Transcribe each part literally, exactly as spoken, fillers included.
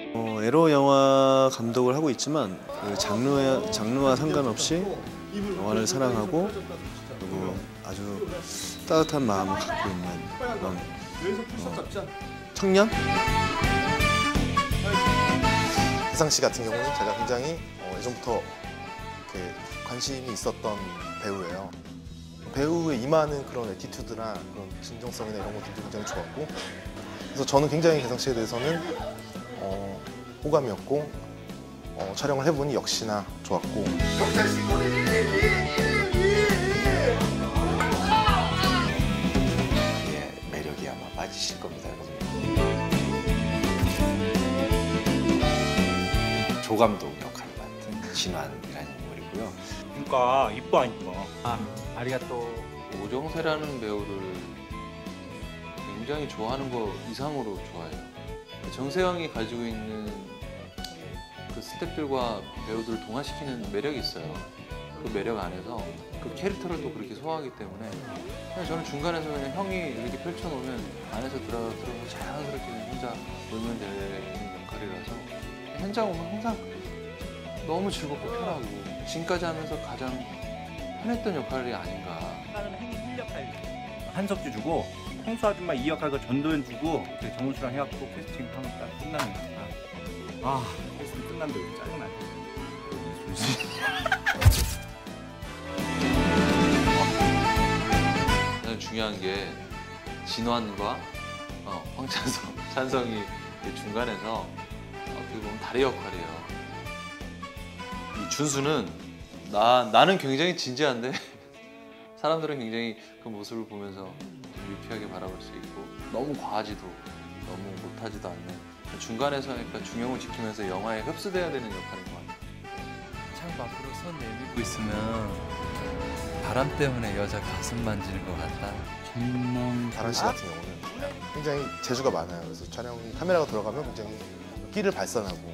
어, 에러 영화 감독을 하고 있지만 그 장르와, 장르와 상관없이 영화를 사랑하고 그리고 아주 따뜻한 마음을 갖고 있는 그런 어, 청년? 혜상 씨 같은 경우는 제가 굉장히 어, 예전부터 이렇게 관심이 있었던 배우예요. 배우의 임하는 그런 애티튜드나 그런 진정성이나 이런 것들도 굉장히 좋았고, 그래서 저는 굉장히 혜상 씨에 대해서는 어, 호감이었고 어, 촬영을 해보니 역시나 좋았고. 예, 매력이 아마 빠지실 겁니다, 여러분. 조감독 역할을 맡은 진환이라는 인물이고요. 그러니까 이뻐 안 이뻐? 아, 아리가또. 오정세라는 배우를 굉장히 좋아하는 거 이상으로 좋아해요. 정세영이 가지고 있는 그 스태프들과 배우들을 동화시키는 매력이 있어요. 그 매력 안에서 그 캐릭터를 또 그렇게 소화하기 때문에 그냥 저는 중간에서 그냥 형이 이렇게 펼쳐놓으면 안에서 들어가 들어서 자연스럽게 혼자 놀면 되는 역할이라서 현장 오면 항상 너무 즐겁고 편하고 지금까지 하면서 가장 편했던 역할이 아닌가. 다른 행위 역할 한석주 주고 홍수 아줌마 이 역할 그 전도연 주고 정훈수랑 해갖고 캐스팅 하면 딱 끝나는 거야. 아 캐스팅 끝난데 왜 짜증나? 가장 중요한 게 진환과 어, 황찬성, 찬성이 중간에서 어떻게 보면 다리 역할이에요. 이 준수는 나, 나는 굉장히 진지한데 사람들은 굉장히 그 모습을 보면서 유쾌하게 바라볼 수 있고 너무 과하지도 너무 못하지도 않는 중간에서 그러니까 중형을 지키면서 영화에 흡수돼야 되는 역할인 것 같아요. 창 밖으로 손 내밀고 있으면 바람 때문에 여자 가슴 만지는 것 같다. 전망. 다란 씨 같은 경우는 굉장히 재주가 많아요. 그래서 촬영이 카메라가 들어가면 굉장히 끼를 발산하고.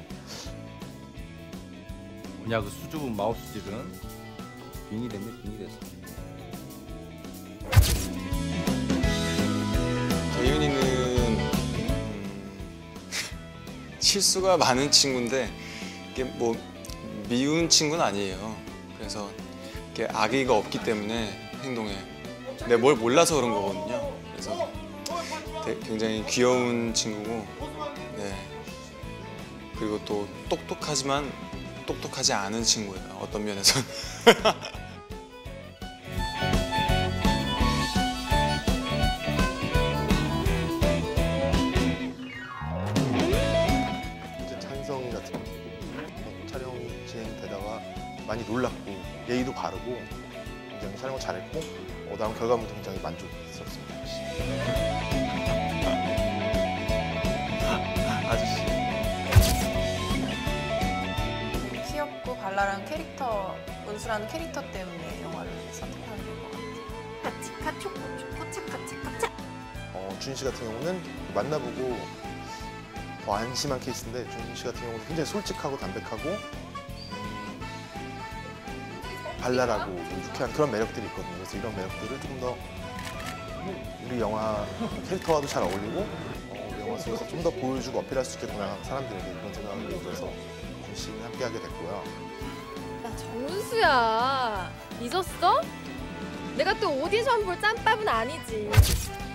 뭐냐 그 수줍은 마우스질은 빙이 됐네 빙이 됐어. 대윤이는 음, 실수가 많은 친구인데 이게 뭐 미운 친구는 아니에요. 그래서 이게 악의가 없기 때문에 행동에 내가 뭘 몰라서 그런 거거든요. 그래서 되- 굉장히 귀여운 친구고, 네. 그리고 또 똑똑하지만 똑똑하지 않은 친구예요. 어떤 면에서는. 이제 찬성이 같은 경우 촬영이 진행되다가 많이 놀랐고 예의도 바르고 굉장히 촬영을 잘했고 어, 다음 결과물도 굉장히 만족스럽습니다. 아저씨. 귀엽고 발랄한 캐릭터, 은수라는 캐릭터 때문에 영화를 선택하는 것 같아요. 카치카 초코 초코 차카차카차. 어, 준희 씨 같은 경우는 만나보고 더 안심한 케이스인데, 준희 씨 같은 경우는 굉장히 솔직하고 담백하고 음, 발랄하고 유쾌한 그런 매력들이 있거든요. 그래서 이런 매력들을 조금 더 우리 영화 캐릭터와도 잘 어울리고 어, 우리 영화 속에서 좀 더 보여주고 어필할 수 있겠구나 사람들에게, 그런 생각을 들어서 준희 씨는 함께하게 됐고요. 야 정은수야 잊었어? 내가 또 오디션 볼 짬밥은 아니지.